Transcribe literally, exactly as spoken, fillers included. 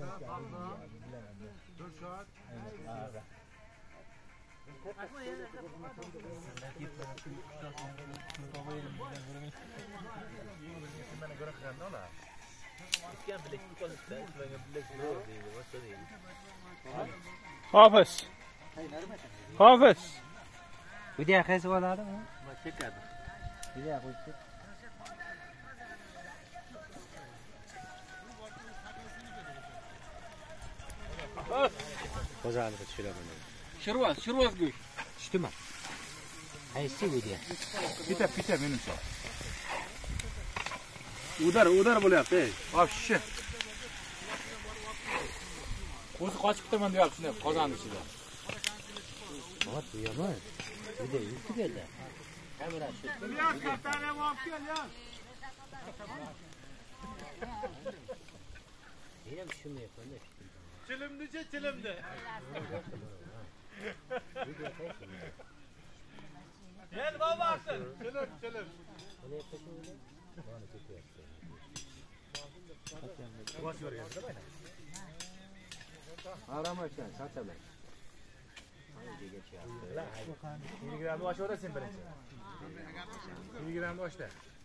dört saat. Hafız. Hafız. Bu diye kaysı oladı mı? Çekadi. Bu diye koydu. Kozanı da şöyle böyle. Şırvaz, şırvaz göy. Düştü mü? Haysi bu diye. Pite pite menimcha. Udar, udar bo'lyapti. Вообще. O'zi qochib ketaman deyapti shunday qozon ichida. Ot bu yomon. Bu da yurti keldi. Kamera shu. Ya kartani olib kel ya. Ham shuni yapanda. Chilimdi-chi, chilimdi. Gel babasın. Chilim, chilim. Ana yapasın. Bana çekiyorsun. Boş vergan mana. Aramaysan, sataman. yigirma gramni oshirasan birinchi. yigirma gramni oshla.